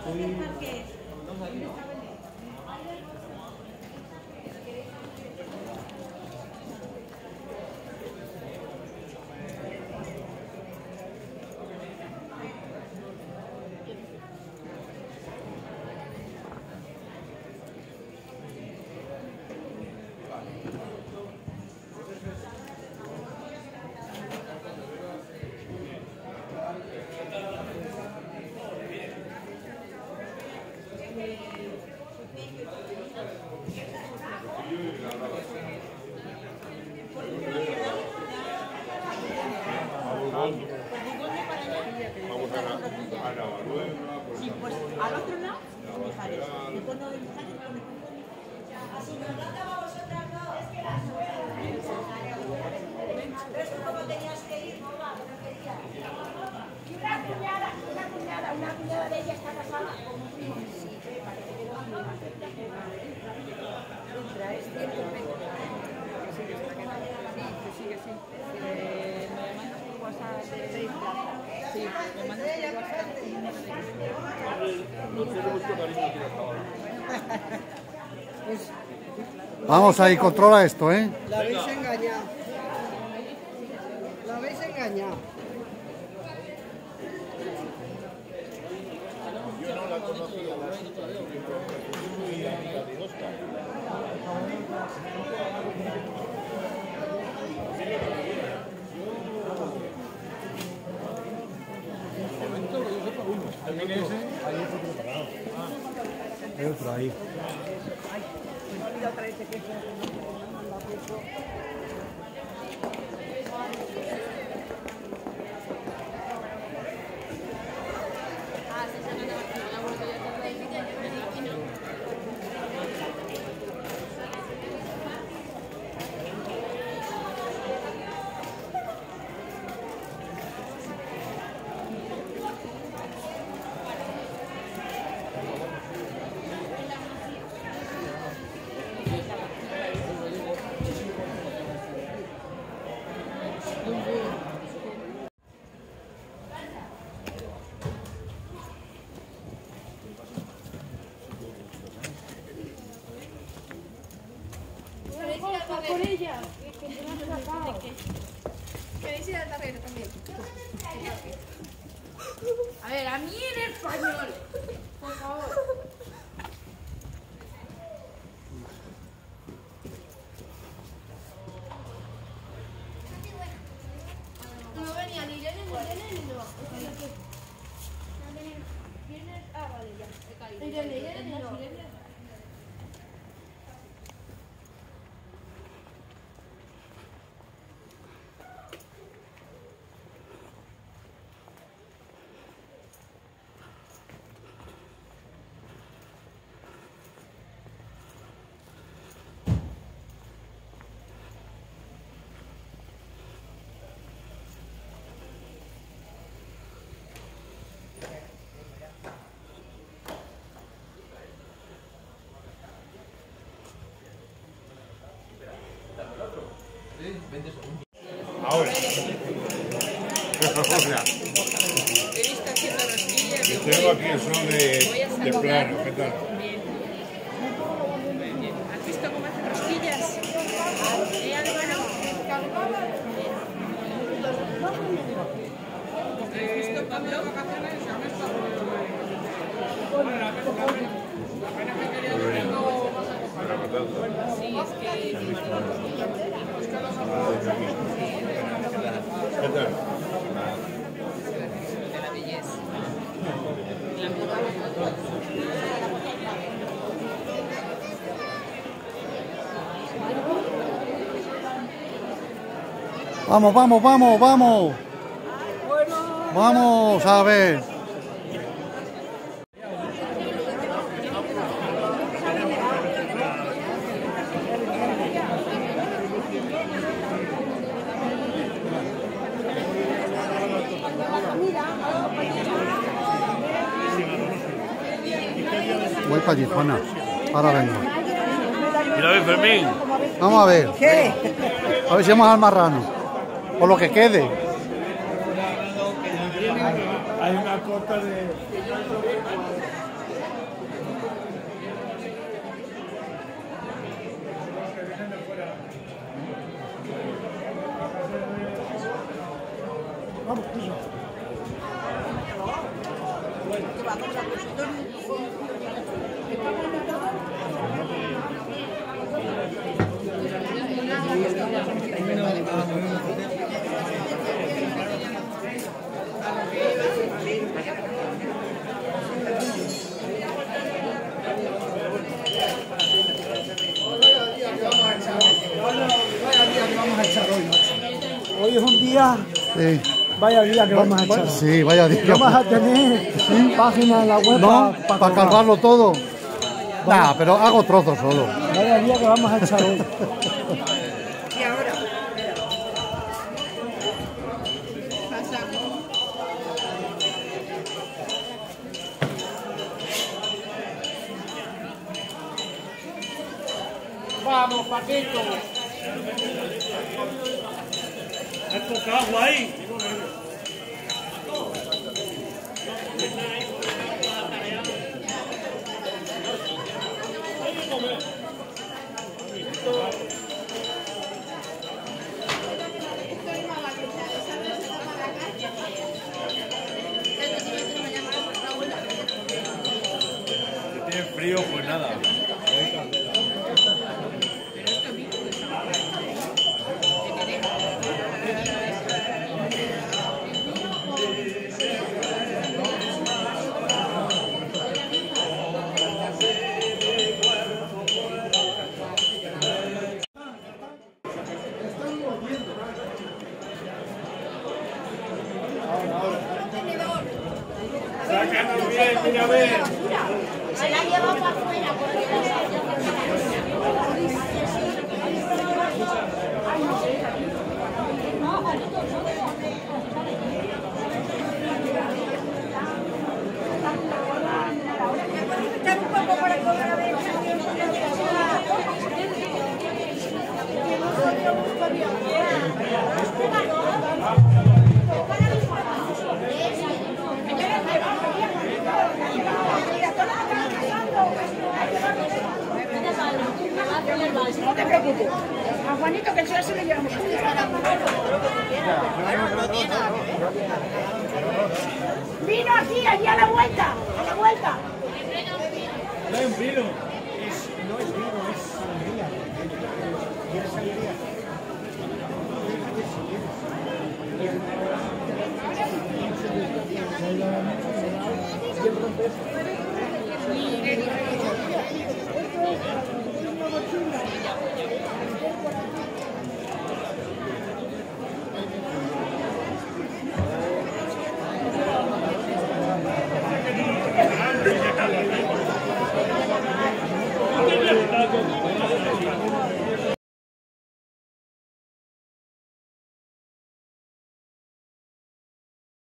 Vamos a Navarruena. Sí, pues al otro lado, Mijares. El cono de Mijares con el cono de Mijares. Así nos trataba a vosotras, no, es que la suegra. Entonces tú como tenías que ir, no va, no querías. Y una cuñada de ella está casada con un primo. Sí, para que quede un traes 120. Sí, sí. Me mandas por WhatsApp de plata. Sí, me mandas por WhatsApp y no No tiene mucho cariño aquí hasta ahora. Vamos ahí, controla esto, ¿eh? La habéis engañado. La habéis engañado. Yo no la conocía, la muy amiga de Oscar. Hay otro ahí. Por ella, ¿queréis ir al terreno también? A ver, a mí en español, por favor. No venía ni Irene ni no. Ah, vale, ya. Irene ni no. Ahora. Yo tengo aquí el son de plano, ¿qué tal? ¿Has visto cómo hacen rosquillas? Álvaro. ¿Has visto Pablo? Sí, es que... ¿Qué tal? De la belleza. Vamos, vamos, vamos, vamos. Vamos a ver. Voy para Gijona. Ahora vengo. Mira, a ver, Fermín. Vamos a ver. ¿Qué? A ver si vamos al marrano. O lo que quede. Hay una cota de... Hoy es un día, Sí. vaya día que vamos a echar. Sí, vaya día. Vamos a tener páginas en la web ¿No? para ¿Para cargarlo todo? Nah, pero hago trozos solo. Vaya día que vamos a echar hoy. Vamos, Paquito. ¿Has tocado ahí? Si tiene frío, pues nada. Sácanos bien, mira a ver. Se la ha llevado para afuera no te preocupes. A Juanito que el se le llevamos. Vino aquí, allí a la vuelta. A la vuelta. No es vino. No es vino, es sangría. ¿Quieres sangría?